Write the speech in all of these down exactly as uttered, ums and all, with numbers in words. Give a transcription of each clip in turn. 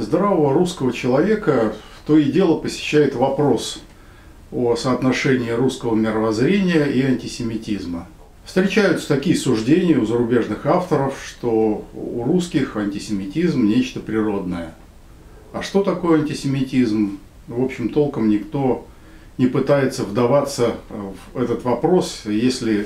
здравого русского человека то и дело посещает вопрос о соотношении русского мировоззрения и антисемитизма. Встречаются такие суждения у зарубежных авторов, что у русских антисемитизм – нечто природное. А что такое антисемитизм? В общем, толком никто не пытается вдаваться в этот вопрос, если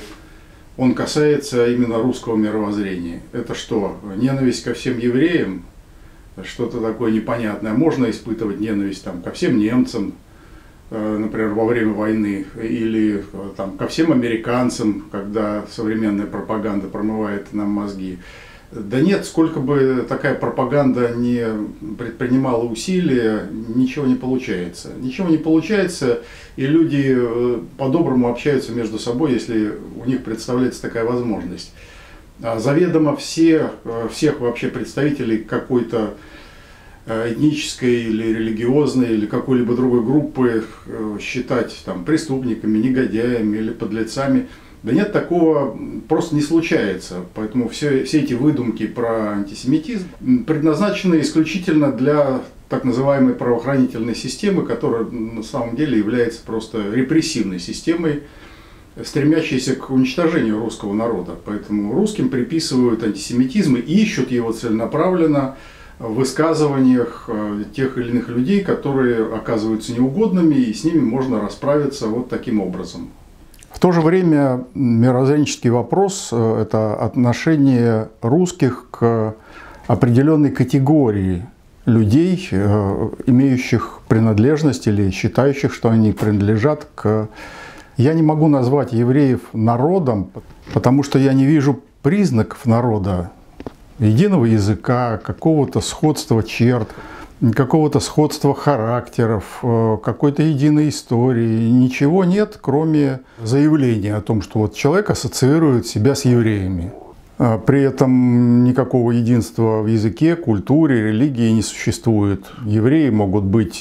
он касается именно русского мировоззрения. Это что, ненависть ко всем евреям? Что-то такое непонятное. Можно испытывать ненависть там, ко всем немцам, например, во время войны, или там, ко всем американцам, когда современная пропаганда промывает нам мозги. Да нет, сколько бы такая пропаганда не предпринимала усилия, ничего не получается. Ничего не получается, и люди по-доброму общаются между собой, если у них представляется такая возможность. А заведомо все, всех вообще представителей какой-то этнической или религиозной или какой-либо другой группы считать там, преступниками, негодяями или подлецами. Да нет, такого просто не случается. Поэтому все, все эти выдумки про антисемитизм предназначены исключительно для так называемой правоохранительной системы, которая на самом деле является просто репрессивной системой, стремящейся к уничтожению русского народа. Поэтому русским приписывают антисемитизм и ищут его целенаправленно в высказываниях тех или иных людей, которые оказываются неугодными, и с ними можно расправиться вот таким образом. В то же время мировоззренческий вопрос – это отношение русских к определенной категории людей, имеющих принадлежность или считающих, что они принадлежат к… Я не могу назвать евреев народом, потому что я не вижу признаков народа, единого языка, какого-то сходства черт, какого-то сходства характеров, какой-то единой истории. Ничего нет, кроме заявления о том, что вот человек ассоциирует себя с евреями. При этом никакого единства в языке, культуре, религии не существует. Евреи могут быть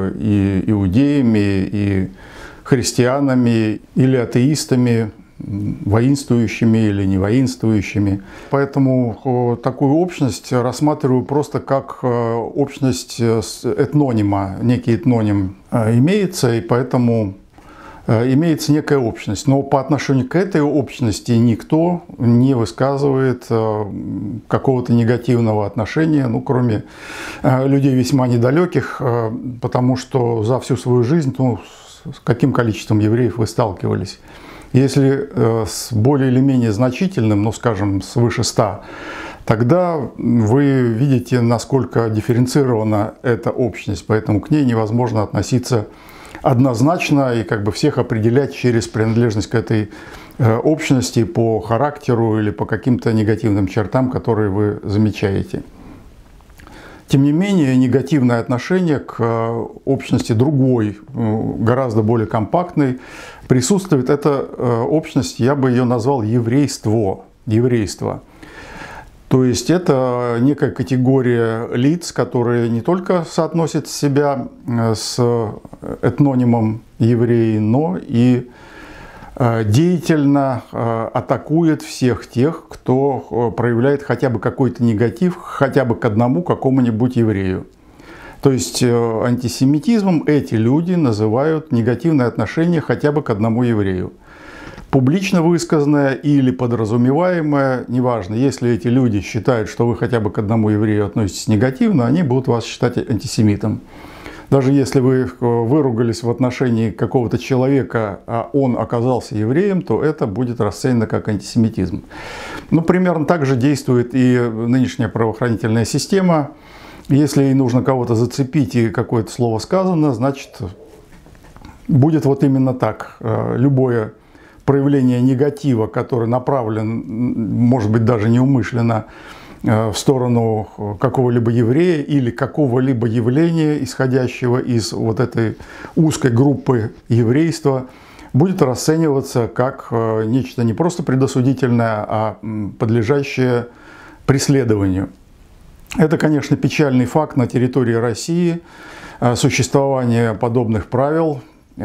и иудеями, и христианами, или атеистами, воинствующими или не воинствующими. Поэтому такую общность рассматриваю просто как общность этнонима. Некий этноним имеется, и поэтому имеется некая общность. Но по отношению к этой общности никто не высказывает какого-то негативного отношения, ну, кроме людей весьма недалеких, потому что за всю свою жизнь, ну, с каким количеством евреев вы сталкивались? Если э, с более или менее значительным, ну скажем, свыше ста, тогда вы видите, насколько дифференцирована эта общность, поэтому к ней невозможно относиться однозначно и как бы всех определять через принадлежность к этой э, общности по характеру или по каким-то негативным чертам, которые вы замечаете. Тем не менее, негативное отношение к общности другой, гораздо более компактной, присутствует. Эта общность, я бы ее назвал еврейство. еврейство. То есть это некая категория лиц, которые не только соотносят себя с этнонимом евреи, но и деятельно атакует всех тех, кто проявляет хотя бы какой-то негатив, хотя бы к одному какому-нибудь еврею. То есть антисемитизмом эти люди называют негативное отношение хотя бы к одному еврею. Публично высказанное или подразумеваемое, неважно, если эти люди считают, что вы хотя бы к одному еврею относитесь негативно, они будут вас считать антисемитом. Даже если вы выругались в отношении какого-то человека, а он оказался евреем, то это будет расценено как антисемитизм. Ну, примерно так же действует и нынешняя правоохранительная система. Если ей нужно кого-то зацепить и какое-то слово сказано, значит, будет вот именно так. Любое проявление негатива, которое направлено, может быть, даже неумышленно, в сторону какого-либо еврея или какого-либо явления, исходящего из вот этой узкой группы еврейства, будет расцениваться как нечто не просто предосудительное, а подлежащее преследованию. Это, конечно, печальный факт на территории России, существование подобных правил.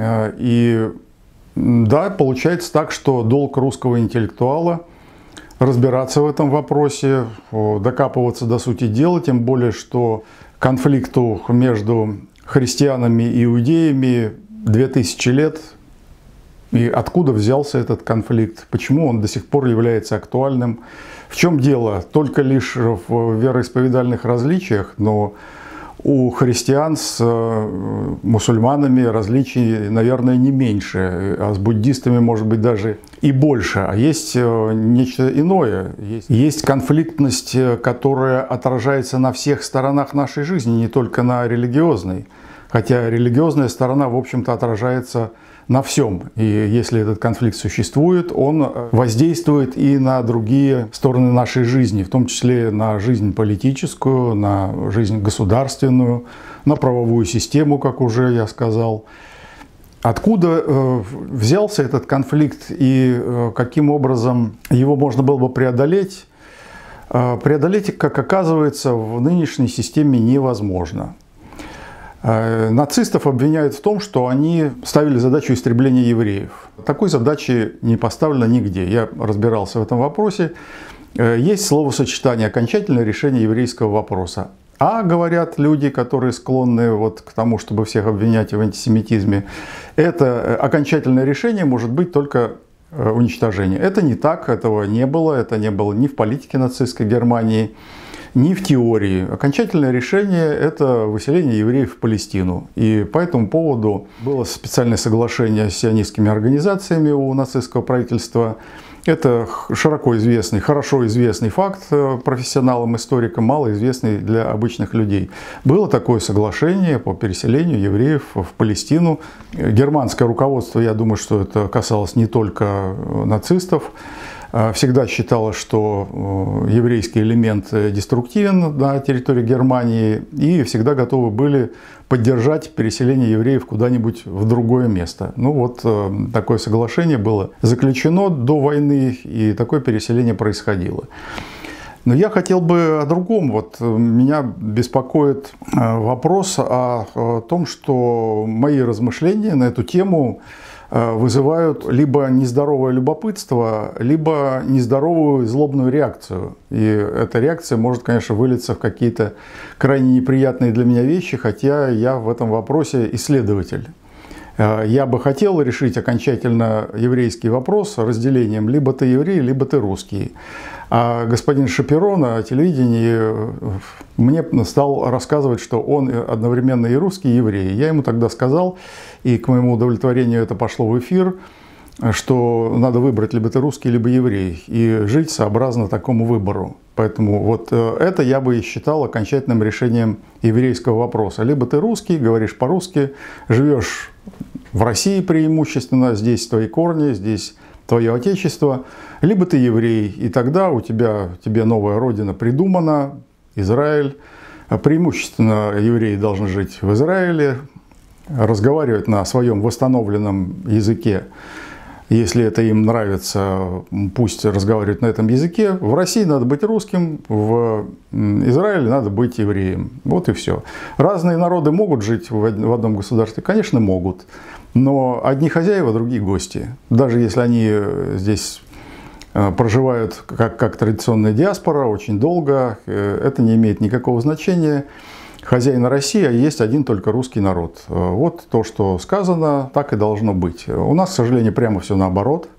И да, получается так, что долг русского интеллектуала разбираться в этом вопросе, докапываться до сути дела, тем более, что конфликту между христианами и иудеями две тысячи лет. И откуда взялся этот конфликт? Почему он до сих пор является актуальным? В чем дело? Только лишь в вероисповедальных различиях, но у христиан с мусульманами различий, наверное, не меньше, а с буддистами, может быть, даже и больше. А есть нечто иное. Есть, есть конфликтность, которая отражается на всех сторонах нашей жизни, не только на религиозной. Хотя религиозная сторона, в общем-то, отражается на всем. И если этот конфликт существует, он воздействует и на другие стороны нашей жизни, в том числе на жизнь политическую, на жизнь государственную, на правовую систему, как уже я сказал. Откуда э, взялся этот конфликт и э, каким образом его можно было бы преодолеть? Э, преодолеть, как оказывается, в нынешней системе невозможно. Нацистов обвиняют в том, что они ставили задачу истребления евреев. Такой задачи не поставлено нигде. Я разбирался в этом вопросе. Есть словосочетание «окончательное решение еврейского вопроса». А говорят люди, которые склонны вот к тому, чтобы всех обвинять в антисемитизме, это окончательное решение может быть только уничтожение. Это не так, этого не было. Это не было ни в политике нацистской Германии, ни в теории. Окончательное решение – это выселение евреев в Палестину. И по этому поводу было специальное соглашение с сионистскими организациями у нацистского правительства. Это широко известный, хорошо известный факт профессионалам, историкам, малоизвестный для обычных людей. Было такое соглашение по переселению евреев в Палестину. Германское руководство, я думаю, что это касалось не только нацистов, всегда считала, что еврейский элемент деструктивен на территории Германии и всегда готовы были поддержать переселение евреев куда-нибудь в другое место. Ну вот такое соглашение было заключено до войны, и такое переселение происходило. Но я хотел бы о другом. Вот меня беспокоит вопрос о том, что мои размышления на эту тему вызывают либо нездоровое любопытство, либо нездоровую злобную реакцию. И эта реакция может, конечно, вылиться в какие-то крайне неприятные для меня вещи, хотя я в этом вопросе исследователь. Я бы хотел решить окончательно еврейский вопрос разделением: либо ты еврей, либо ты русский. А господин Шапиро на телевидении мне стал рассказывать, что он одновременно и русский, и еврей. Я ему тогда сказал, и к моему удовлетворению это пошло в эфир, что надо выбрать либо ты русский, либо еврей, и жить сообразно такому выбору. Поэтому вот это я бы и считал окончательным решением еврейского вопроса. Либо ты русский, говоришь по-русски, живешь в России преимущественно, здесь твои корни, здесь твое отечество, либо ты еврей, и тогда у тебя, тебе новая родина придумана, Израиль. Преимущественно евреи должны жить в Израиле, разговаривать на своем восстановленном языке. Если это им нравится, пусть разговаривают на этом языке. В России надо быть русским, в Израиле надо быть евреем. Вот и все. Разные народы могут жить в одном государстве? Конечно, могут. Но одни хозяева, другие гости. Даже если они здесь проживают как, как традиционная диаспора очень долго, это не имеет никакого значения. Хозяин России, а есть один только русский народ. Вот то, что сказано, так и должно быть. У нас, к сожалению, прямо все наоборот.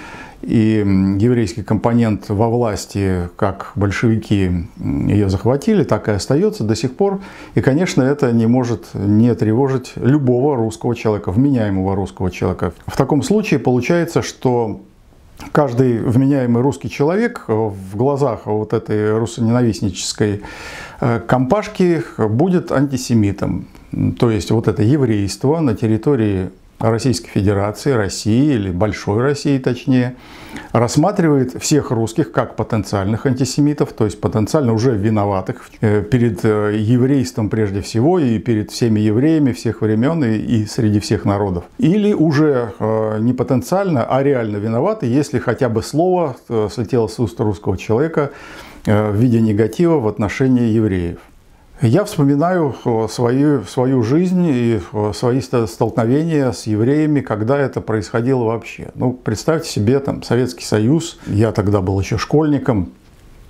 И еврейский компонент во власти, как большевики ее захватили, так и остается до сих пор. И, конечно, это не может не тревожить любого русского человека, вменяемого русского человека. В таком случае получается, что каждый вменяемый русский человек в глазах вот этой руссоненавистнической компашки будет антисемитом. То есть вот это еврейство на территории Российской Федерации, России или Большой России точнее, рассматривает всех русских как потенциальных антисемитов, то есть потенциально уже виноватых перед еврейством прежде всего и перед всеми евреями всех времен и, и среди всех народов. Или уже не потенциально, а реально виноваты, если хотя бы слово слетело с уст русского человека в виде негатива в отношении евреев. Я вспоминаю свою, свою жизнь и свои столкновения с евреями, когда это происходило вообще. Ну, представьте себе, там, Советский Союз, я тогда был еще школьником,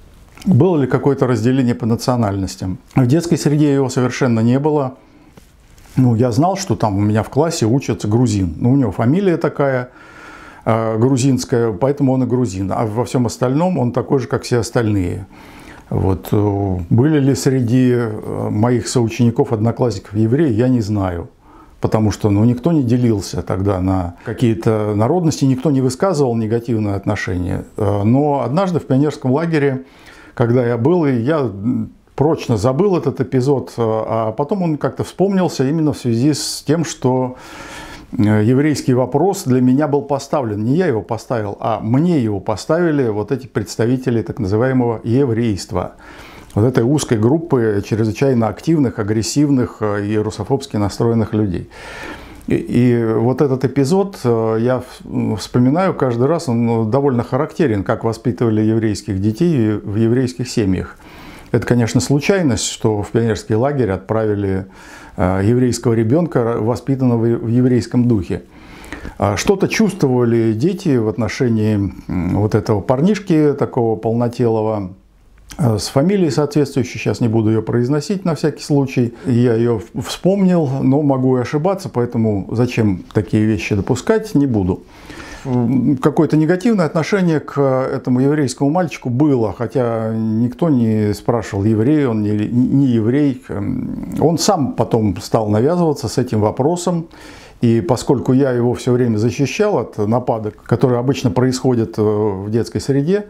было ли какое-то разделение по национальностям. В детской среде его совершенно не было. Ну, я знал, что там у меня в классе учится грузин. Ну, у него фамилия такая э, грузинская, поэтому он и грузин. А во всем остальном он такой же, как все остальные. Вот. Были ли среди моих соучеников, одноклассников евреи, я не знаю. Потому что ну, никто не делился тогда на какие-то народности, никто не высказывал негативное отношение. Но однажды в пионерском лагере, когда я был, и я прочно забыл этот эпизод, а потом он как-то вспомнился именно в связи с тем, что еврейский вопрос для меня был поставлен. Не я его поставил, а мне его поставили вот эти представители так называемого еврейства. Вот этой узкой группы чрезвычайно активных, агрессивных и русофобски настроенных людей. И, и вот этот эпизод я вспоминаю каждый раз, он довольно характерен, как воспитывали еврейских детей в еврейских семьях. Это, конечно, случайность, что в пионерский лагерь отправили еврейского ребенка, воспитанного в еврейском духе. Что-то чувствовали дети в отношении вот этого парнишки, такого полнотелого, с фамилией соответствующей, сейчас не буду ее произносить на всякий случай. Я ее вспомнил, но могу и ошибаться, поэтому зачем такие вещи допускать, не буду. Какое-то негативное отношение к этому еврейскому мальчику было, хотя никто не спрашивал, еврей он, не, не еврей. Он сам потом стал навязываться с этим вопросом. И поскольку я его все время защищал от нападок, которые обычно происходят в детской среде,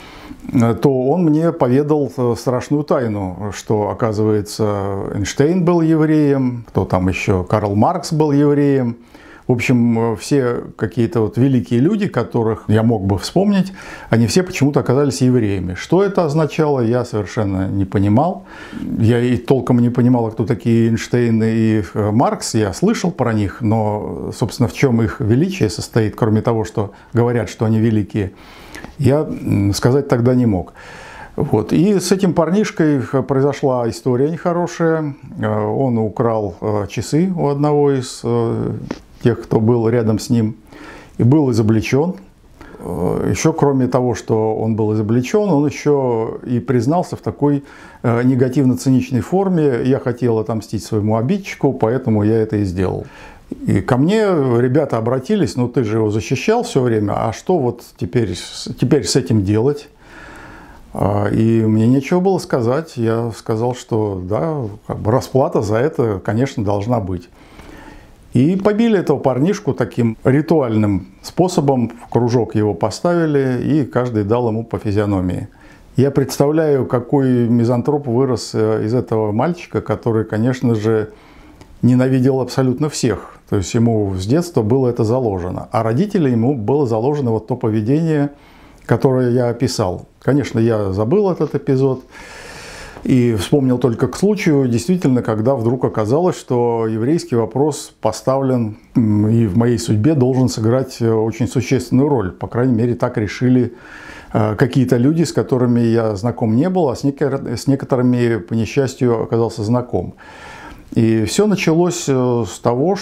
то он мне поведал страшную тайну, что, оказывается, Эйнштейн был евреем, кто там еще, Карл Маркс был евреем. В общем, все какие-то вот великие люди, которых я мог бы вспомнить, они все почему-то оказались евреями. Что это означало, я совершенно не понимал. Я и толком не понимал, кто такие Эйнштейн и Маркс. Я слышал про них, но, собственно, в чем их величие состоит, кроме того, что говорят, что они великие, я сказать тогда не мог. Вот. И с этим парнишкой произошла история нехорошая. Он украл часы у одного из тех, кто был рядом с ним, и был изобличен. Еще кроме того, что он был изобличен, он еще и признался в такой негативно-циничной форме: я хотел отомстить своему обидчику, поэтому я это и сделал. И ко мне ребята обратились: ну ты же его защищал все время, а что вот теперь, теперь с этим делать? И мне нечего было сказать. Я сказал, что да, как бы расплата за это, конечно, должна быть. И побили этого парнишку таким ритуальным способом, в кружок его поставили, и каждый дал ему по физиономии. Я представляю, какой мизантроп вырос из этого мальчика, который, конечно же, ненавидел абсолютно всех. То есть ему с детства было это заложено. А родителям ему было заложено вот то поведение, которое я описал. Конечно, я забыл этот эпизод. И вспомнил только к случаю, действительно, когда вдруг оказалось, что еврейский вопрос поставлен и в моей судьбе должен сыграть очень существенную роль. По крайней мере, так решили какие-то люди, с которыми я знаком не был, а с некоторыми, по несчастью, оказался знаком. И все началось с того,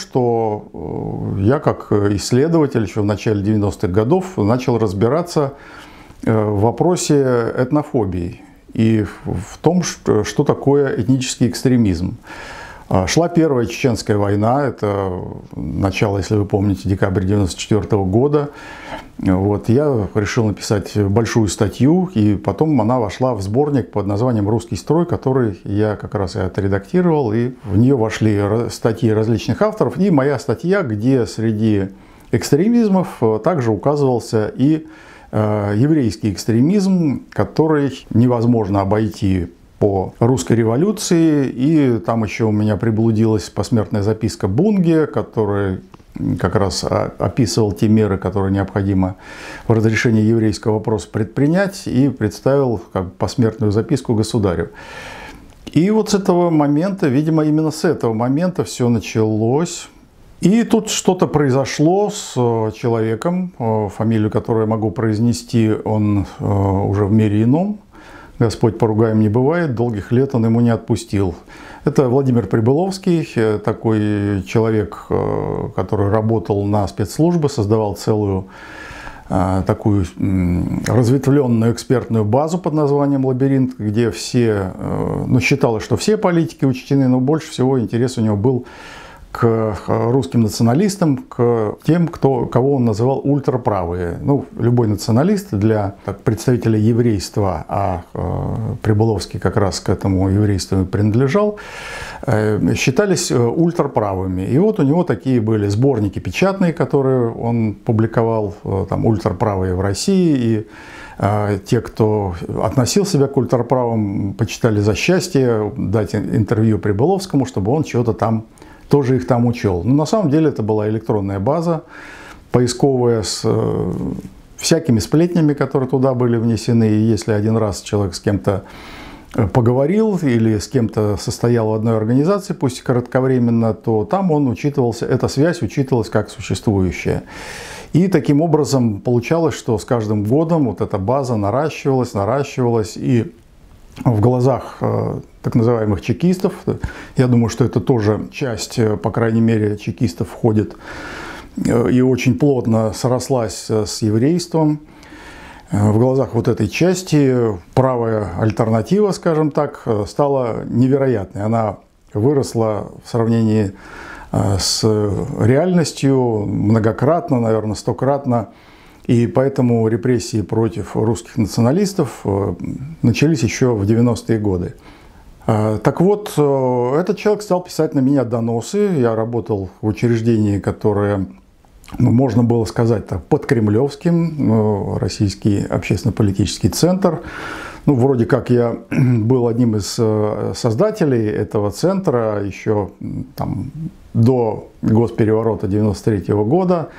что я, как исследователь, еще в начале девяностых годов начал разбираться в вопросе этнофобии и в том, что такое этнический экстремизм. Шла Первая Чеченская война, это начало, если вы помните, декабрь девяносто четвёртого года. Вот, я решил написать большую статью, и потом она вошла в сборник под названием «Русский строй», который я как раз и отредактировал, и в нее вошли статьи различных авторов, и моя статья, где среди экстремизмов также указывался и еврейский экстремизм, который невозможно обойти по русской революции. И там еще у меня приблудилась посмертная записка Бунге, который как раз описывал те меры, которые необходимо в разрешении еврейского вопроса предпринять, и представил как посмертную записку государю. И вот с этого момента, видимо, именно с этого момента все началось. И тут что-то произошло с человеком, фамилию которой я могу произнести, он уже в мире ином. Господь поругаем не бывает, долгих лет он ему не отпустил. Это Владимир Прибыловский, такой человек, который работал на спецслужбы, создавал целую такую разветвленную экспертную базу под названием «Лабиринт», где все, ну, считалось, что все политики учтены, но больше всего интерес у него был к русским националистам, к тем, кто, кого он называл ультраправые. Ну, любой националист для так, представителя еврейства, а э, Прибыловский как раз к этому еврейству принадлежал, э, считались ультраправыми. И вот у него такие были сборники печатные, которые он публиковал, э, там, ультраправые в России, и э, те, кто относил себя к ультраправым, почитали за счастье дать интервью Прибыловскому, чтобы он чего-то там тоже их там учел. Но на самом деле это была электронная база поисковая с э, всякими сплетнями, которые туда были внесены. И если один раз человек с кем-то поговорил или с кем-то состоял в одной организации, пусть и кратковременно, то там он учитывался, эта связь учитывалась как существующая. И таким образом получалось, что с каждым годом вот эта база наращивалась, наращивалась, и в глазах э, так называемых чекистов, я думаю, что это тоже часть, по крайней мере, чекистов входит э, и очень плотно срослась с еврейством. В глазах вот этой части правая альтернатива, скажем так, стала невероятной. Она выросла в сравнении э, с реальностью многократно, наверное, стократно. И поэтому репрессии против русских националистов начались еще в девяностые годы. Так вот, этот человек стал писать на меня доносы. Я работал в учреждении, которое, ну, можно было сказать так, под Кремлевским, Российский общественно-политический центр. Ну, вроде как я был одним из создателей этого центра еще там, до госпереворота девяносто третьего года.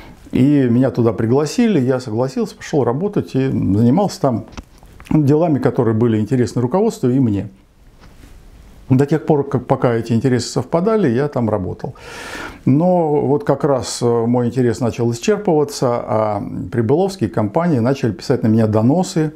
И меня туда пригласили, я согласился, пошел работать и занимался там делами, которые были интересны руководству и мне. До тех пор, как, пока эти интересы совпадали, я там работал. Но вот как раз мой интерес начал исчерпываться, а Прибыловские компании начали писать на меня доносы.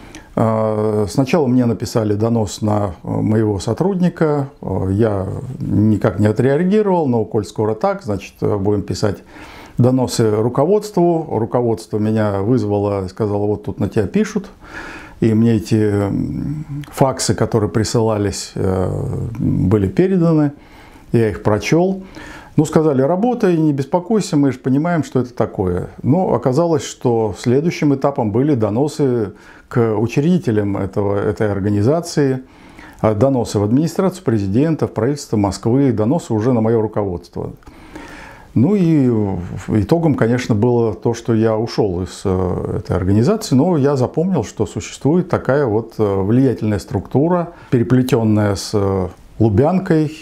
Сначала мне написали донос на моего сотрудника, я никак не отреагировал, но коль скоро так, значит, будем писать доносы руководству. Руководство меня вызвало, сказало, вот тут на тебя пишут. И мне эти факсы, которые присылались, были переданы. Я их прочел. Ну, сказали, работай, не беспокойся, мы же понимаем, что это такое. Но оказалось, что следующим этапом были доносы к учредителям этого, этой организации. Доносы в администрацию президента, в правительство Москвы, доносы уже на мое руководство. Ну и итогом, конечно, было то, что я ушел из этой организации, но я запомнил, что существует такая вот влиятельная структура, переплетенная с Лубянкой,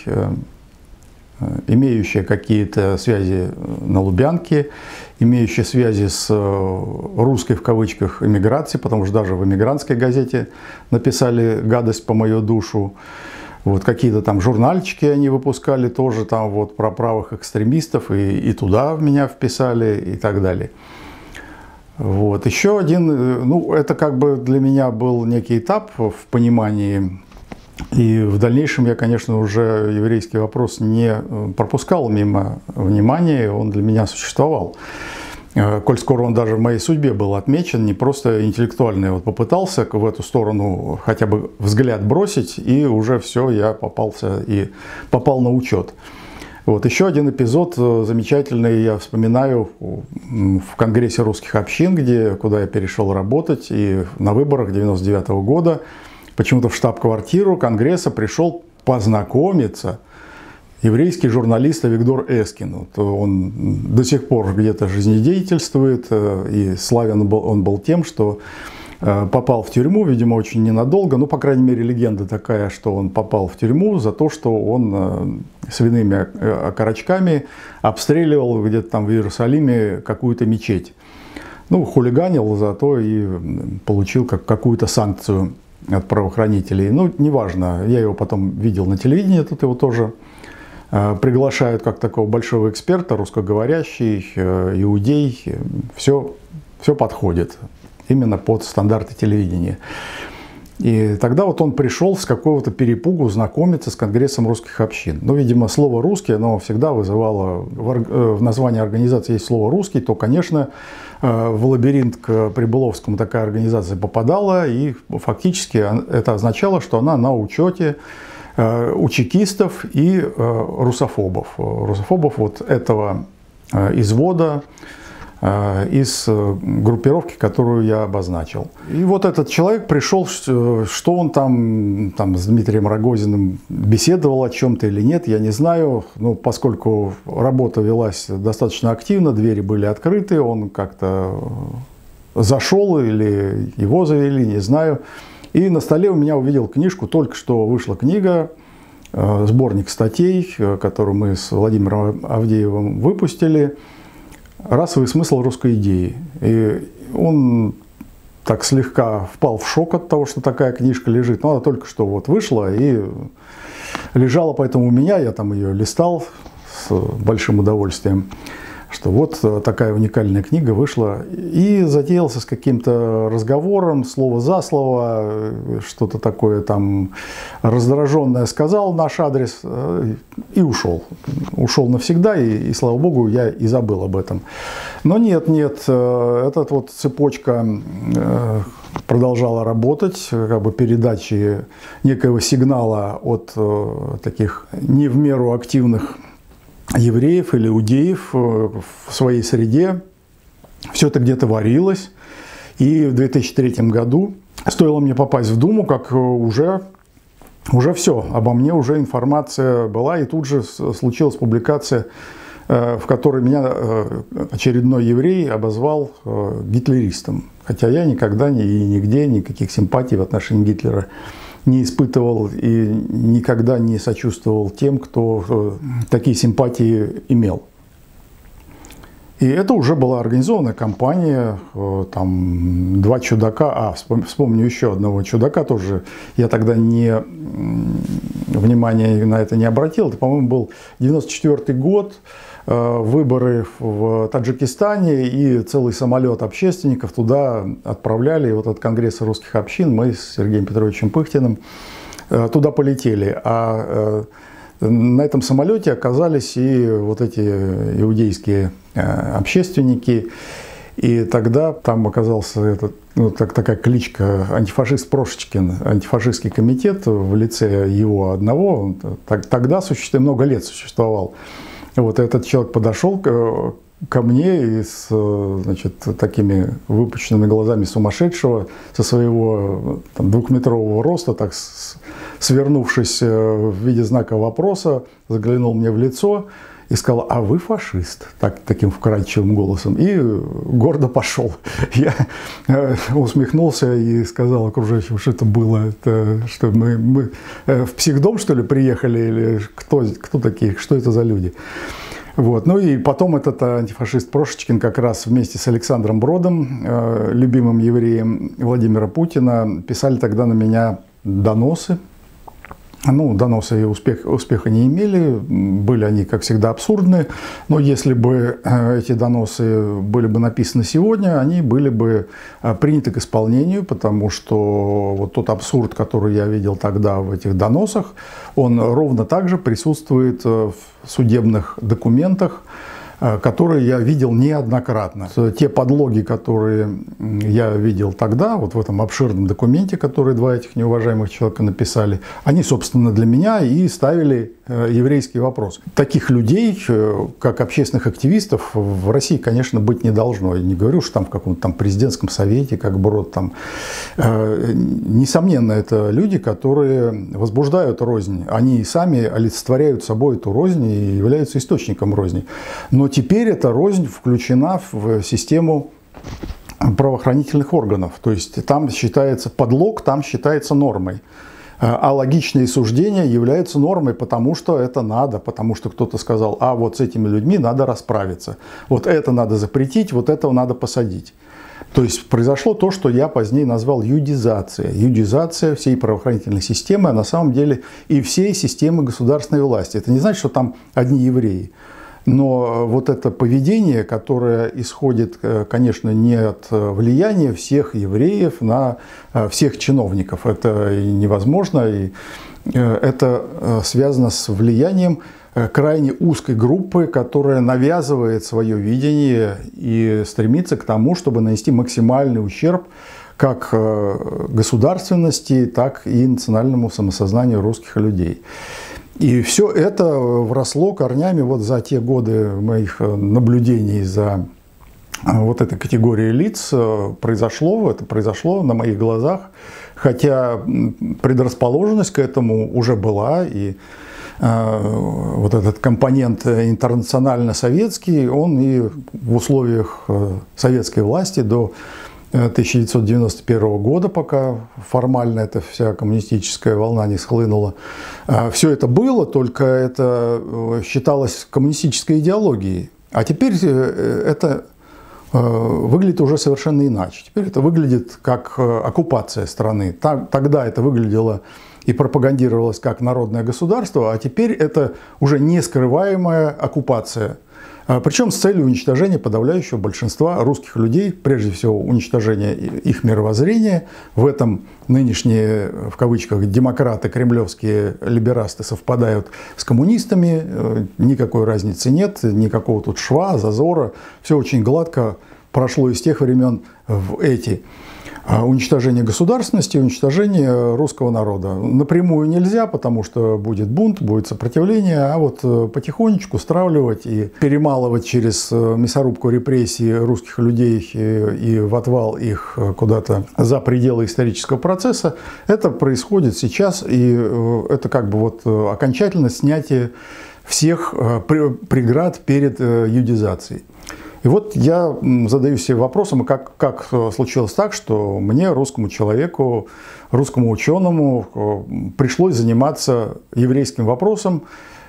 имеющая какие-то связи на Лубянке, имеющая связи с русской, в кавычках, эмиграцией, потому что даже в эмигрантской газете написали гадость по мою душу. Вот какие-то там журнальчики они выпускали тоже там вот про правых экстремистов, и, и туда меня вписали и так далее. Вот. Еще один, ну это как бы для меня был некий этап в понимании, и в дальнейшем я, конечно, уже еврейский вопрос не пропускал мимо внимания, он для меня существовал. Коль скоро он даже в моей судьбе был отмечен, не просто интеллектуально, я вот попытался в эту сторону хотя бы взгляд бросить, и уже все, я попался и попал на учет. Вот еще один эпизод замечательный я вспоминаю в Конгрессе русских общин, где, куда я перешел работать, и на выборах девяносто девятого года почему-то в штаб-квартиру Конгресса пришел познакомиться еврейский журналист Авигдор Эскин. Вот он до сих пор где-то жизнедеятельствует, и славен был, он был тем, что попал в тюрьму, видимо, очень ненадолго, ну, по крайней мере, легенда такая, что он попал в тюрьму за то, что он свиными окорочками обстреливал где-то там в Иерусалиме какую-то мечеть. Ну, хулиганил, зато и получил как какую-то санкцию от правоохранителей. Ну, неважно, я его потом видел на телевидении, тут его тоже приглашают как такого большого эксперта, русскоговорящий, иудей, все, все подходит именно под стандарты телевидения. И тогда вот он пришел с какого-то перепугу знакомиться с Конгрессом русских общин. Ну, видимо, слово «русский», оно всегда вызывало, в названии организации есть слово «русский», то, конечно, в лабиринт к Прибыловскому такая организация попадала, и фактически это означало, что она на учете у чекистов и русофобов. Русофобов вот этого извода, из группировки, которую я обозначил. И вот этот человек пришел, что он там, там с Дмитрием Рогозиным беседовал о чем-то или нет, я не знаю. Но поскольку работа велась достаточно активно, двери были открыты, он как-то зашел или его завели, не знаю. И на столе у меня увидел книжку, только что вышла книга, сборник статей, которую мы с Владимиром Авдеевым выпустили. «Расовый смысл русской идеи». И он так слегка впал в шок от того, что такая книжка лежит. Но она только что вот вышла и лежала, поэтому у меня, я там ее листал с большим удовольствием, что вот такая уникальная книга вышла. И затеялся с каким-то разговором, слово за слово, что-то такое там раздраженное сказал наш адрес и ушел. Ушел навсегда, и, и слава богу, я и забыл об этом. Но нет, нет, эта вот цепочка продолжала работать, как бы передачи некоего сигнала от таких не в меру активных евреев или иудеев в своей среде. Все это где-то варилось. И в две тысячи третьем году стоило мне попасть в Думу, как уже, уже все, обо мне уже информация была. И тут же случилась публикация, в которой меня очередной еврей обозвал гитлеристом. Хотя я никогда и нигде никаких симпатий в отношении Гитлера не испытывал и никогда не сочувствовал тем, кто такие симпатии имел. И это уже была организованная кампания, там два чудака, а вспомню еще одного чудака тоже, я тогда не, внимания на это не обратил, это, по-моему, был девяносто четвёртый год, выборы в Таджикистане, и целый самолет общественников туда отправляли. И вот от Конгресса русских общин мы с Сергеем Петровичем Пыхтиным туда полетели. А на этом самолете оказались и вот эти иудейские общественники. И тогда там оказался этот, ну, так, такая кличка антифашист Прошечкин, антифашистский комитет в лице его одного. Он так, тогда существовал, много лет существовал. Вот этот человек подошел ко, ко мне и с, значит, такими выпученными глазами сумасшедшего, со своего там, двухметрового роста, так с, свернувшись в виде знака вопроса, заглянул мне в лицо и сказал: «А вы фашист», так, таким вкрадчивым голосом, и гордо пошел. Я усмехнулся и сказал окружающим, что это было, это, что мы, мы в психдом, что ли, приехали, или кто, кто такие, что это за люди. Вот. Ну и потом этот антифашист Прошечкин как раз вместе с Александром Бродом, любимым евреем Владимира Путина, писали тогда на меня доносы. Ну, доносы успех, успеха не имели, были они, как всегда, абсурдны, но если бы эти доносы были бы написаны сегодня, они были бы приняты к исполнению, потому что вот тот абсурд, который я видел тогда в этих доносах, он ровно так же присутствует в судебных документах, которые я видел неоднократно. Те подлоги, которые я видел тогда, вот в этом обширном документе, который два этих неуважаемых человека написали, они, собственно, для меня и ставили еврейский вопрос. Таких людей, как общественных активистов, в России, конечно, быть не должно. Я не говорю, что там в каком-то там президентском совете, как Брод там. Несомненно, это люди, которые возбуждают рознь. Они сами олицетворяют собой эту рознь и являются источником розни. Но теперь эта рознь включена в систему правоохранительных органов. То есть там считается подлог, там считается нормой. А логичные суждения являются нормой, потому что это надо, потому что кто-то сказал: а вот с этими людьми надо расправиться, вот это надо запретить, вот этого надо посадить. То есть произошло то, что я позднее назвал юдизация. Юдизация всей правоохранительной системы, а на самом деле и всей системы государственной власти. Это не значит, что там одни евреи. Но вот это поведение, которое исходит, конечно, не от влияния всех евреев на всех чиновников, это невозможно, и это связано с влиянием крайне узкой группы, которая навязывает свое видение и стремится к тому, чтобы нанести максимальный ущерб как государственности, так и национальному самосознанию русских людей. И все это вросло корнями вот за те годы моих наблюдений за вот этой категорией лиц. Произошло, это произошло на моих глазах, хотя предрасположенность к этому уже была, и вот этот компонент интернационально-советский, он и в условиях советской власти до тысяча девятьсот девяносто первого года, пока формально эта вся коммунистическая волна не схлынула. Все это было, только это считалось коммунистической идеологией. А теперь это выглядит уже совершенно иначе. Теперь это выглядит как оккупация страны. Тогда это выглядело и пропагандировалось как народное государство, а теперь это уже нескрываемая оккупация. Причем с целью уничтожения подавляющего большинства русских людей, прежде всего уничтожения их мировоззрения. В этом нынешние, в кавычках, демократы, кремлевские либерасты совпадают с коммунистами. Никакой разницы нет, никакого тут шва, зазора. Все очень гладко прошло из тех времен в эти. Уничтожение государственности, уничтожение русского народа. Напрямую нельзя, потому что будет бунт, будет сопротивление, а вот потихонечку стравливать и перемалывать через мясорубку репрессий русских людей и в отвал их куда-то за пределы исторического процесса, это происходит сейчас, и это как бы вот окончательно снятие всех преград перед юдизацией. И вот я задаю себе вопросом, как, как случилось так, что мне, русскому человеку, русскому ученому, пришлось заниматься еврейским вопросом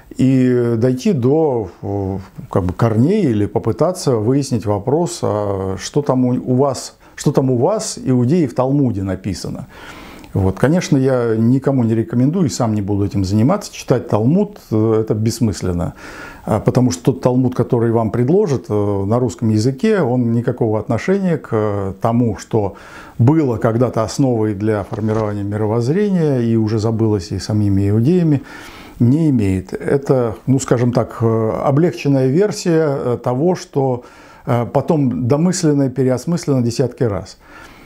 и дойти до как бы, корней или попытаться выяснить вопрос, а что там у вас, что там у вас, иудеи, в Талмуде написано. Вот. Конечно, я никому не рекомендую и сам не буду этим заниматься. Читать Талмуд – это бессмысленно, потому что тот Талмуд, который вам предложат на русском языке, он никакого отношения к тому, что было когда-то основой для формирования мировоззрения и уже забылось и самими иудеями, не имеет. Это, ну, скажем так, облегченная версия того, что потом домысленно и переосмысленно десятки раз.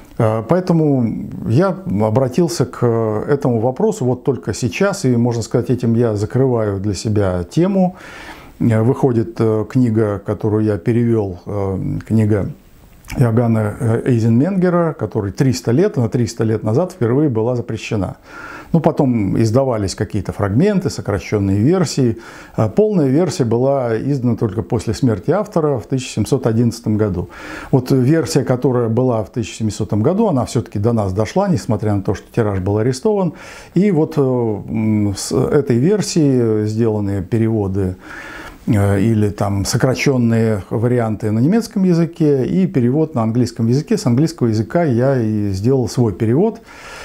Поэтому я обратился к этому вопросу вот только сейчас, и, можно сказать, этим я закрываю для себя тему. Выходит книга, которую я перевел, книга Иоганна Эйзенменгера, которой триста лет, на триста лет назад впервые была запрещена. Ну, потом издавались какие-то фрагменты, сокращенные версии. Полная версия была издана только после смерти автора в тысяча семьсот одиннадцатом году. Вот версия, которая была в тысяча семисотом году, она все-таки до нас дошла, несмотря на то, что тираж был арестован. И вот с этой версии сделаны переводы или там сокращенные варианты на немецком языке и перевод на английском языке. С английского языка я и сделал свой перевод.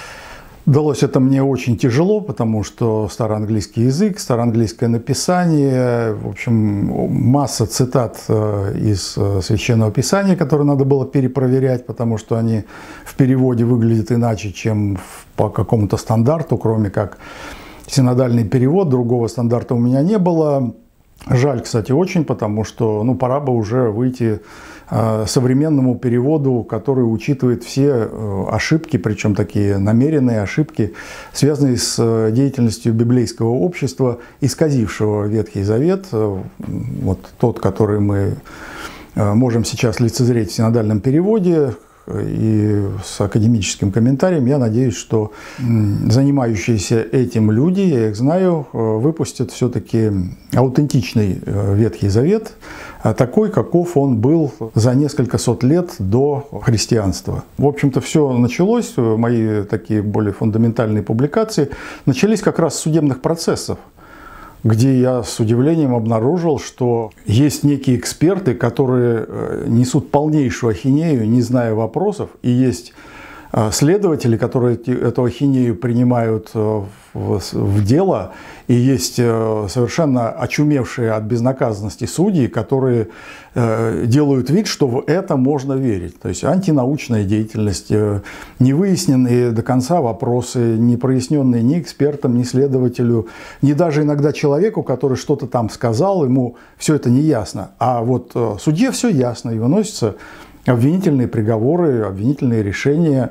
Далось это мне очень тяжело, потому что староанглийский язык, староанглийское написание, в общем, масса цитат из Священного Писания, которые надо было перепроверять, потому что они в переводе выглядят иначе, чем по какому-то стандарту, кроме как синодальный перевод, другого стандарта у меня не было. Жаль, кстати, очень, потому что ну, пора бы уже выйти э, современному переводу, который учитывает все э, ошибки, причем такие намеренные ошибки, связанные с э, деятельностью библейского общества, исказившего Ветхий Завет, э, вот тот, который мы э, можем сейчас лицезреть в синодальном переводе. И с академическим комментарием, я надеюсь, что занимающиеся этим люди, я их знаю, выпустят все-таки аутентичный Ветхий Завет, такой, каков он был за несколько сот лет до христианства. В общем-то, все началось, мои такие более фундаментальные публикации, начались как раз с судебных процессов, где я с удивлением обнаружил, что есть некие эксперты, которые несут полнейшую ахинею, не зная вопросов, и есть следователи, которые эту ахинею принимают в, в дело, и есть совершенно очумевшие от безнаказанности судьи, которые делают вид, что в это можно верить. То есть антинаучная деятельность, невыясненные до конца вопросы, не проясненные ни экспертам, ни следователю, ни даже иногда человеку, который что-то там сказал, ему все это не ясно. А вот судье все ясно, и выносятся обвинительные приговоры, обвинительные решения.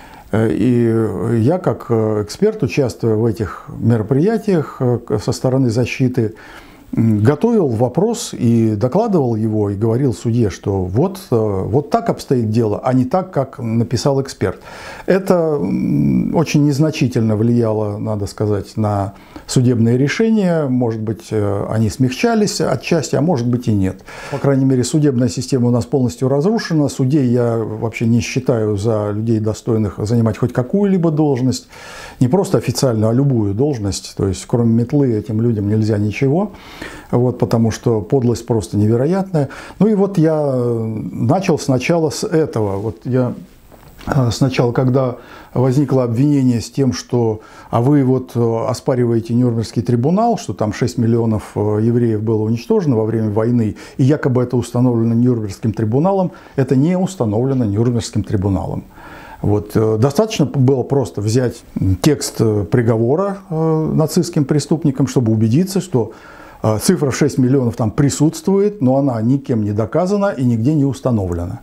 И я, как эксперт, участвуя в этих мероприятиях со стороны защиты, готовил вопрос и докладывал его, и говорил судье, что вот, вот так обстоит дело, а не так, как написал эксперт. Это очень незначительно влияло, надо сказать, на судебные решения. Может быть, они смягчались отчасти, а может быть и нет. По крайней мере, судебная система у нас полностью разрушена. Судей я вообще не считаю за людей, достойных занимать хоть какую-либо должность. Не просто официальную, а любую должность. То есть, кроме метлы, этим людям нельзя ничего. Вот, потому что подлость просто невероятная. Ну и вот я начал сначала с этого. Вот я сначала, когда возникло обвинение с тем, что а вы вот оспариваете Нюрнбергский трибунал, что там шесть миллионов евреев было уничтожено во время войны, и якобы это установлено Нюрнбергским трибуналом, это не установлено Нюрнбергским трибуналом. Вот. Достаточно было просто взять текст приговора нацистским преступникам, чтобы убедиться, что цифра в шесть миллионов там присутствует, но она никем не доказана и нигде не установлена.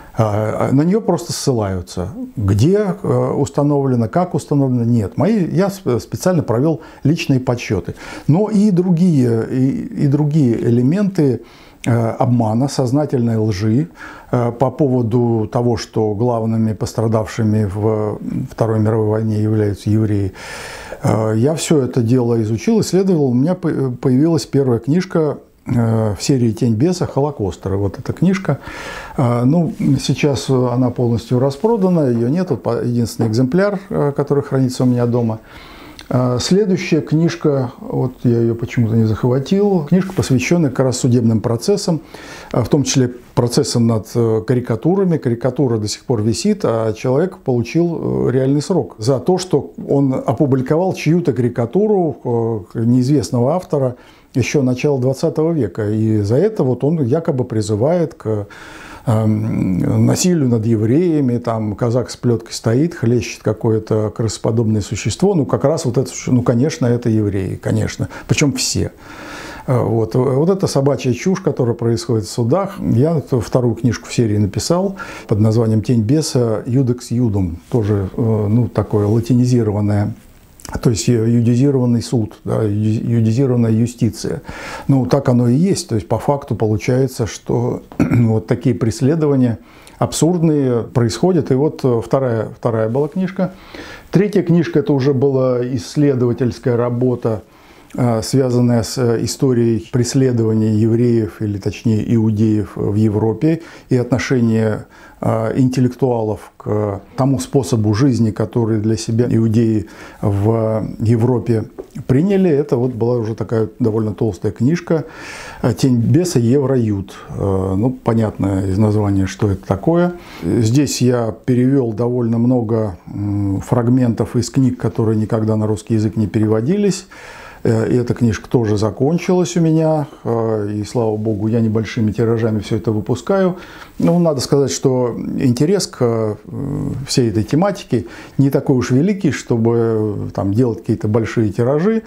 На нее просто ссылаются. Где установлено, как установлено, нет. Мои, я специально провел личные подсчеты. Но и другие, и, и другие элементы обмана, сознательной лжи по поводу того, что главными пострадавшими в Второй мировой войне являются евреи. Я все это дело изучил, исследовал. У меня появилась первая книжка в серии «Тень беса» Холокостера. Вот эта книжка. Ну, сейчас она полностью распродана, ее нет. Вот единственный экземпляр, который хранится у меня дома. Следующая книжка, вот я ее почему-то не захватил, книжка, посвященная как раз судебным процессам, в том числе процессам над карикатурами. Карикатура до сих пор висит, а человек получил реальный срок за то, что он опубликовал чью-то карикатуру неизвестного автора еще начала двадцатого века. И за это вот он якобы призывает к насилию над евреями, там казак с плеткой стоит, хлещет какое-то крысоподобное существо, ну как раз вот это, ну конечно, это евреи, конечно, причем все. Вот, вот это собачья чушь, которая происходит в судах. Я вторую книжку в серии написал под названием «Тень беса. Юдекс Юдум», тоже ну, такое латинизированное. То есть юдизированный суд, да, юдизированная юстиция. Ну, так оно и есть. То есть по факту получается, что вот такие преследования абсурдные происходят. И вот вторая, вторая была книжка. Третья книжка – это уже была исследовательская работа, связанная с историей преследования евреев, или точнее иудеев в Европе, и отношения интеллектуалов к тому способу жизни, который для себя иудеи в Европе приняли. Это вот была уже такая довольно толстая книжка «Тень беса. Евроюд». Ну, понятно из названия, что это такое. Здесь я перевел довольно много фрагментов из книг, которые никогда на русский язык не переводились. И эта книжка тоже закончилась у меня, и, слава богу, я небольшими тиражами все это выпускаю. Ну, надо сказать, что интерес к всей этой тематике не такой уж великий, чтобы там делать какие-то большие тиражи,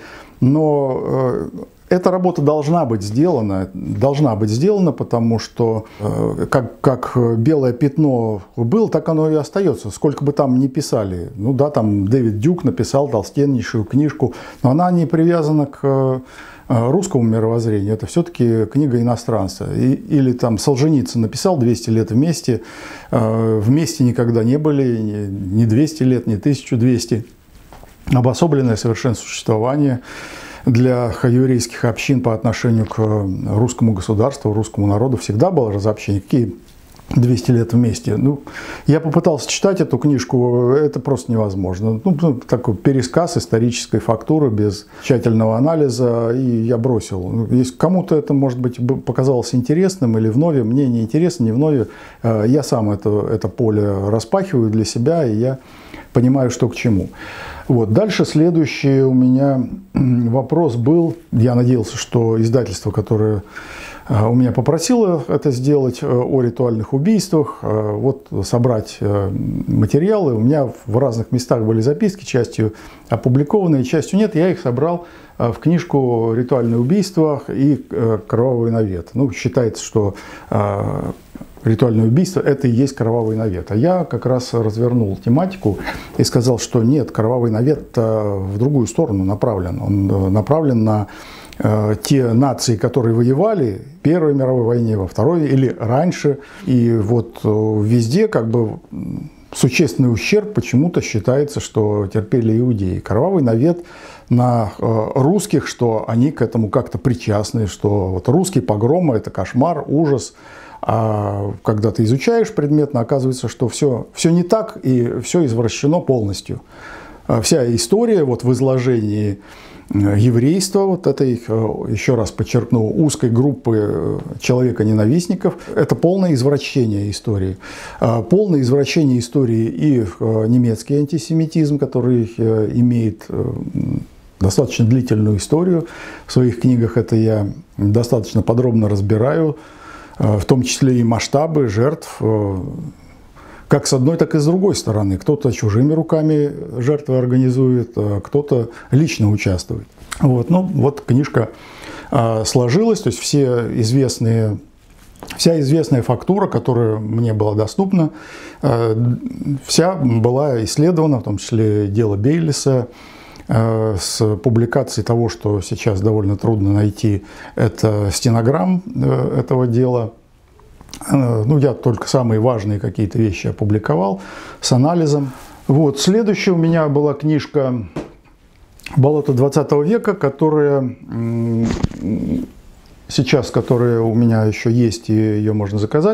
но эта работа должна быть сделана, должна быть сделана, потому что как, как белое пятно было, так оно и остается. Сколько бы там ни писали. Ну да, там Дэвид Дюк написал толстеннейшую книжку, но она не привязана к русскому мировоззрению. Это все-таки книга иностранца. И, или там Солженицын написал «двести лет вместе». Вместе никогда не были, ни двести лет, ни тысяча двести. Обособленное совершенно существование для еврейских общин по отношению к русскому государству, русскому народу всегда было разобщение. Какие двести лет вместе. Ну, я попытался читать эту книжку, это просто невозможно. Ну, такой пересказ исторической фактуры без тщательного анализа, и я бросил. Если кому-то это, может быть, показалось интересным или вновь, мне не интересно, не вновь. Я сам это, это поле распахиваю для себя, и я понимаю, что к чему. Вот. Дальше следующий у меня вопрос был, я надеялся, что издательство, которое у меня попросило это сделать, о ритуальных убийствах, вот собрать материалы. У меня в разных местах были записки, частью опубликованные, частью нет. Я их собрал в книжку «Ритуальные убийства» и «Кровавый навет». Ну, считается, что ритуальное убийство – это и есть кровавый навет. А я как раз развернул тематику и сказал, что нет, кровавый навет в другую сторону направлен. Он направлен на те нации, которые воевали в Первой мировой войне, во Второй или раньше. И вот везде как бы существенный ущерб почему-то считается, что терпели иудеи. Кровавый навет на русских, что они к этому как-то причастны, что вот русские погромы – это кошмар, ужас. А когда ты изучаешь предметно, оказывается, что все, все не так и все извращено полностью. Вся история вот в изложении еврейства, вот этой, еще раз подчеркну, узкой группы человека-ненавистников, это полное извращение истории. Полное извращение истории и немецкий антисемитизм, который имеет достаточно длительную историю. В своих книгах это я достаточно подробно разбираю, в том числе и масштабы жертв, как с одной, так и с другой стороны. Кто-то чужими руками жертвы организует, а кто-то лично участвует. Вот, ну, вот книжка а, сложилась, то есть все известные, вся известная фактура, которая мне была доступна, а, вся была исследована, в том числе дело Бейлиса, а, с публикацией того, что сейчас довольно трудно найти, это стенограмм а, этого дела. Ну, я только самые важные какие-то вещи опубликовал с анализом. Вот. Следующая у меня была книжка «Болото двадцатого века», которая сейчас, которая у меня еще есть, и ее можно заказать.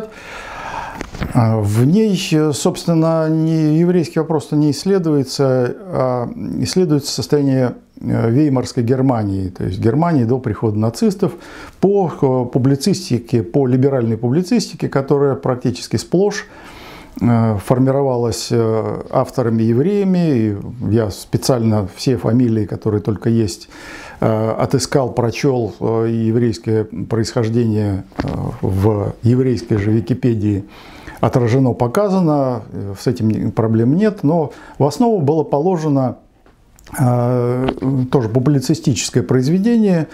В ней, собственно, не, еврейский вопрос не исследуется, а исследуется состояние Веймарской Германии, то есть Германии до прихода нацистов, по публицистике, по либеральной публицистике, которая практически сплошь формировалась авторами-евреями. Я специально все фамилии, которые только есть, отыскал, прочел еврейское происхождение в еврейской же Википедии. Отражено, показано, с этим проблем нет, но в основу было положено э, тоже публицистическое произведение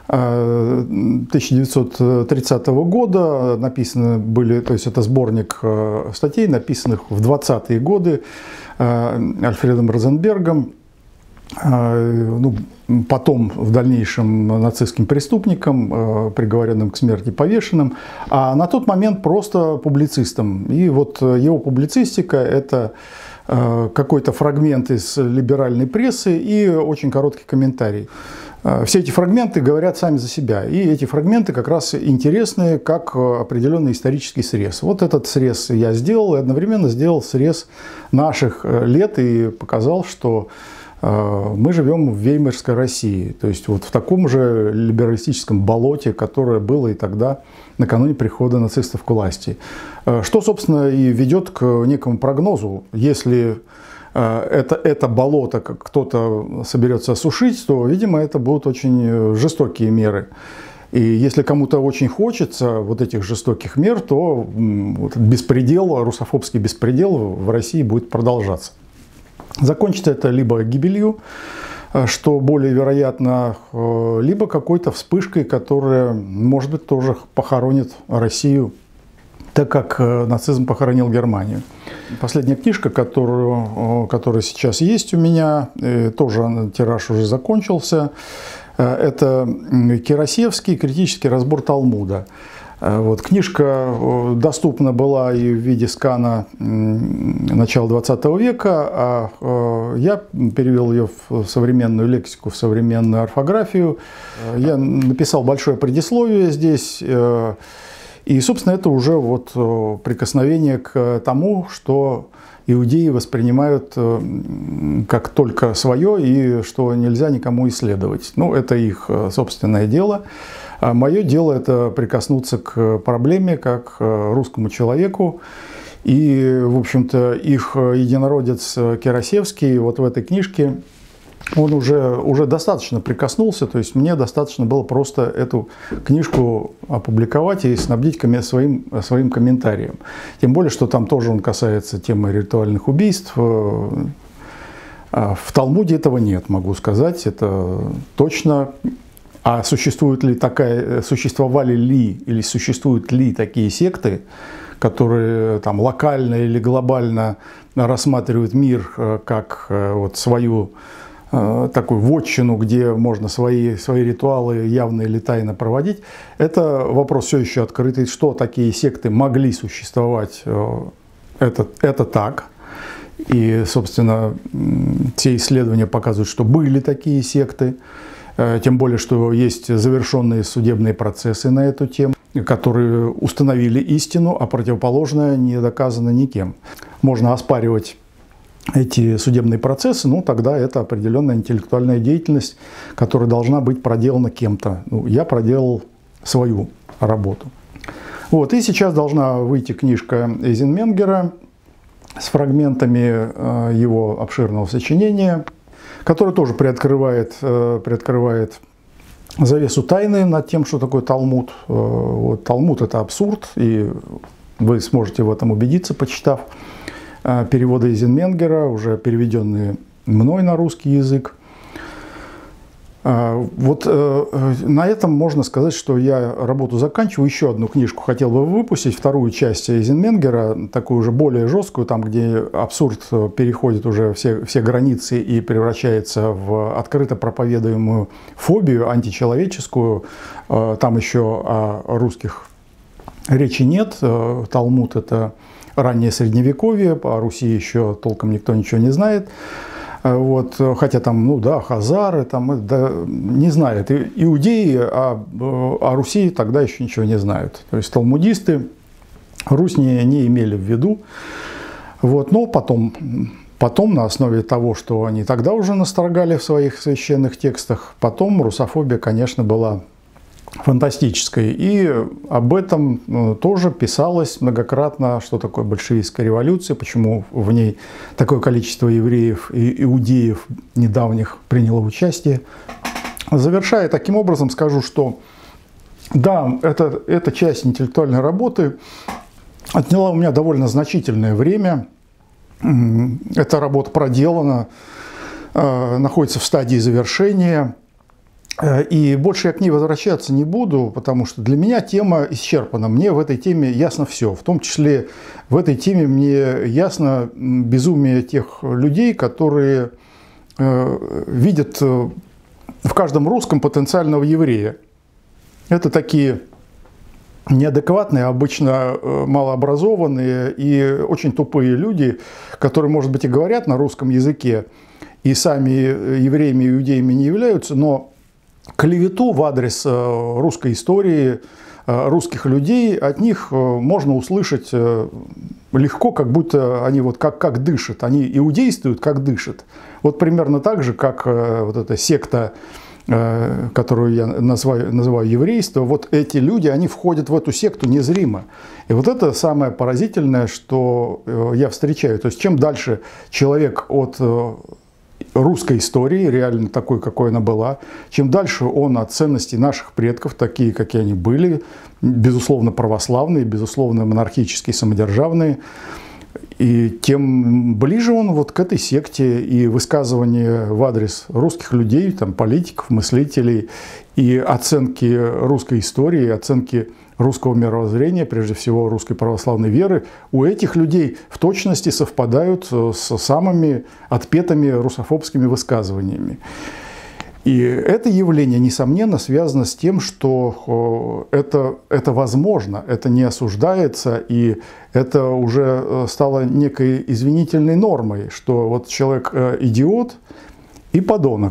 э, тысяча девятьсот тридцатого года, написаны были, то есть это сборник э, статей, написанных в двадцатые годы э, Альфредом Розенбергом, э, ну, потом в дальнейшем нацистским преступником, приговоренным к смерти, повешенным, а на тот момент просто публицистом. И вот его публицистика – это какой-то фрагмент из либеральной прессы и очень короткий комментарий. Все эти фрагменты говорят сами за себя. И эти фрагменты как раз интересны как определенный исторический срез. Вот этот срез я сделал и одновременно сделал срез наших лет и показал, что мы живем в Веймарской России, то есть вот в таком же либералистическом болоте, которое было и тогда, накануне прихода нацистов к власти. Что, собственно, и ведет к некому прогнозу. Если это, это болото кто-то соберется осушить, то, видимо, это будут очень жестокие меры. И если кому-то очень хочется вот этих жестоких мер, то вот беспредел, русофобский беспредел в России будет продолжаться. Закончится это либо гибелью, что более вероятно, либо какой-то вспышкой, которая, может быть, тоже похоронит Россию, так как нацизм похоронил Германию. Последняя книжка, которую, которая сейчас есть у меня, тоже тираж уже закончился, это Кирасевский «Критический разбор Талмуда». Вот, книжка доступна была и в виде скана начала двадцатого века, а я перевел ее в современную лексику, в современную орфографию. Я написал большое предисловие здесь И, собственно, это уже вот прикосновение к тому, что иудеи воспринимают как только свое и что нельзя никому исследовать. Ну, это их собственное дело. А мое дело – это прикоснуться к проблеме как русскому человеку. И, в общем-то, их единородец Кирасевский вот в этой книжке, он уже, уже достаточно прикоснулся, то есть мне достаточно было просто эту книжку опубликовать и снабдить своим, своим комментарием. Тем более, что там тоже он касается темы ритуальных убийств. В Талмуде этого нет, могу сказать, это точно. А существует ли такая, существовали ли или существуют ли такие секты, которые там локально или глобально рассматривают мир как вот свою такую вотчину, где можно свои, свои ритуалы явно или тайно проводить, это вопрос все еще открытый. Что такие секты могли существовать, это, это так. И, собственно, все исследования показывают, что были такие секты. Тем более, что есть завершенные судебные процессы на эту тему, которые установили истину, а противоположное не доказано никем. Можно оспаривать эти судебные процессы, ну тогда это определенная интеллектуальная деятельность, которая должна быть проделана кем-то. Ну, я проделал свою работу. Вот, и сейчас должна выйти книжка Эйзенменгера с фрагментами его обширного сочинения, которое тоже приоткрывает, приоткрывает завесу тайны над тем, что такое Талмуд. Вот, Талмуд – это абсурд, и вы сможете в этом убедиться, почитав переводы Эйзенменгера, уже переведенные мной на русский язык. Вот на этом можно сказать, что я работу заканчиваю. Еще одну книжку хотел бы выпустить, вторую часть Эйзенменгера, такую уже более жесткую, там, где абсурд переходит уже все, все границы и превращается в открыто проповедуемую фобию античеловеческую. Там еще о русских речи нет. Талмуд – это раннее Средневековье, по Руси еще толком никто ничего не знает. Вот, хотя там, ну да, хазары, там, да, не знают. И иудеи о, о Руси тогда еще ничего не знают. То есть талмудисты Русь не, не имели в виду. Вот, но потом, потом, на основе того, что они тогда уже настрогали в своих священных текстах, потом русофобия, конечно, была фантастической. И об этом тоже писалось многократно, что такое большевистская революция, почему в ней такое количество евреев и иудеев недавних приняло участие. Завершая таким образом, скажу, что да, это, эта часть интеллектуальной работы отняла у меня довольно значительное время. Эта работа проделана, находится в стадии завершения. И больше я к ней возвращаться не буду, потому что для меня тема исчерпана. Мне в этой теме ясно все. В том числе в этой теме мне ясно безумие тех людей, которые э, видят в каждом русском потенциального еврея. Это такие неадекватные, обычно малообразованные и очень тупые люди, которые, может быть, и говорят на русском языке, и сами евреями и иудеями не являются, но клевету в адрес русской истории, русских людей от них можно услышать легко, как будто они вот как, как дышат. Они иудействуют, как дышат. Вот примерно так же, как вот эта секта, которую я называю, называю еврейство, вот эти люди, они входят в эту секту незримо. И вот это самое поразительное, что я встречаю. То есть чем дальше человек от русской истории, реально такой, какой она была, чем дальше он от ценностей наших предков, такие, какие они были, безусловно православные, безусловно монархические, самодержавные, и тем ближе он вот к этой секте, и высказывания в адрес русских людей, там, политиков, мыслителей, и оценки русской истории, оценки русского мировоззрения, прежде всего русской православной веры, у этих людей в точности совпадают с самыми отпетыми русофобскими высказываниями. И это явление, несомненно, связано с тем, что это, это возможно, это не осуждается, и это уже стало некой извинительной нормой, что вот человек идиот и подонок.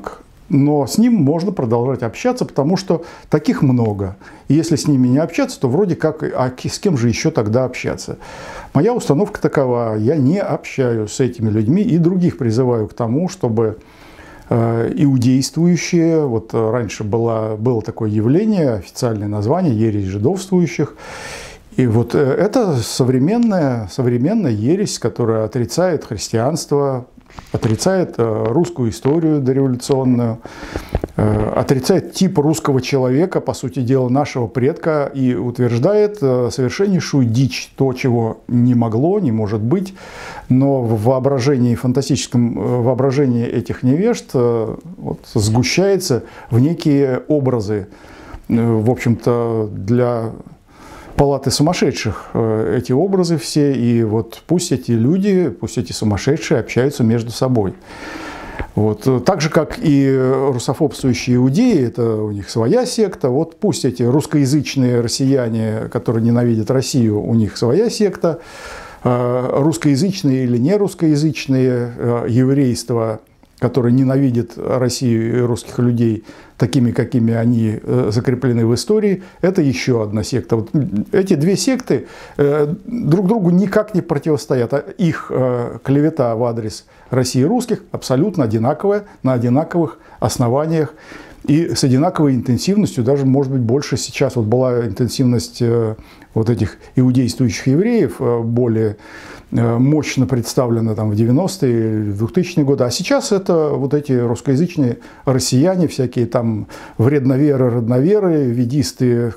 но с ним можно продолжать общаться, потому что таких много. И если с ними не общаться, то вроде как, а с кем же еще тогда общаться? Моя установка такова: я не общаюсь с этими людьми и других призываю к тому, чтобы э, иудействующие, вот раньше было, было такое явление, официальное название, ересь жидовствующих, и вот это современная, современная ересь, которая отрицает христианство, отрицает русскую историю дореволюционную, отрицает тип русского человека, по сути дела, нашего предка, и утверждает совершеннейшую дичь, то, чего не могло, не может быть, но в воображении, фантастическом воображении этих невежд вот, сгущается в некие образы, в общем-то, для палаты сумасшедших эти образы все, и вот пусть эти люди, пусть эти сумасшедшие общаются между собой. Вот. Так же, как и русофобствующие иудеи, это у них своя секта, вот пусть эти русскоязычные россияне, которые ненавидят Россию, у них своя секта, русскоязычные или не русскоязычные еврейства, которые ненавидят Россию и русских людей такими, какими они закреплены в истории, это еще одна секта. Вот эти две секты друг другу никак не противостоят. А их клевета в адрес России и русских абсолютно одинаковая, на одинаковых основаниях и с одинаковой интенсивностью, даже, может быть, больше сейчас. Вот была интенсивность вот этих иудействующих евреев более мощно представлена там в девяностые, в двухтысячные годы, а сейчас это вот эти русскоязычные россияне, всякие там вредноверы, родноверы, ведисты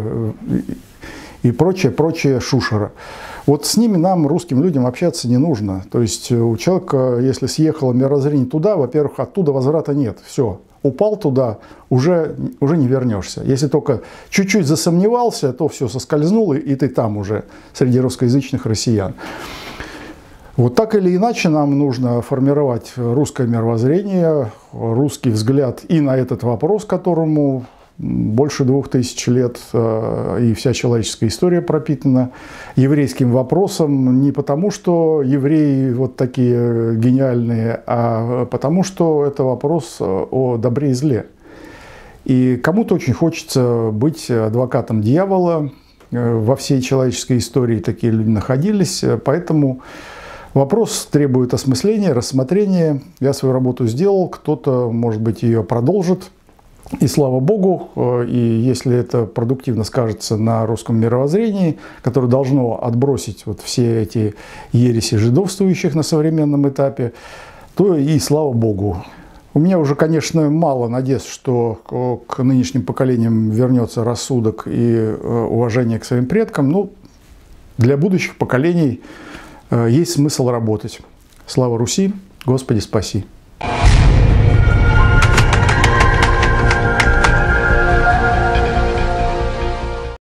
и прочее, прочее шушера. Вот с ними нам, русским людям, общаться не нужно. То есть у человека, если съехало мировоззрение туда, во-первых, оттуда возврата нет. Все. Упал туда, уже, уже не вернешься. Если только чуть-чуть засомневался, то все соскользнуло, и ты там уже, среди русскоязычных россиян. Вот так или иначе нам нужно формировать русское мировоззрение, русский взгляд и на этот вопрос, которому больше двух тысяч лет, и вся человеческая история пропитана еврейским вопросом не потому, что евреи вот такие гениальные, а потому, что это вопрос о добре и зле. И кому-то очень хочется быть адвокатом дьявола. Во всей человеческой истории такие люди находились, поэтому вопрос требует осмысления, рассмотрения. Я свою работу сделал, кто-то, может быть, ее продолжит. И слава Богу, и если это продуктивно скажется на русском мировоззрении, которое должно отбросить вот все эти ереси жидовствующих на современном этапе, то и слава Богу. У меня уже, конечно, мало надежд, что к нынешним поколениям вернется рассудок и уважение к своим предкам, но для будущих поколений есть смысл работать. Слава Руси, Господи спаси!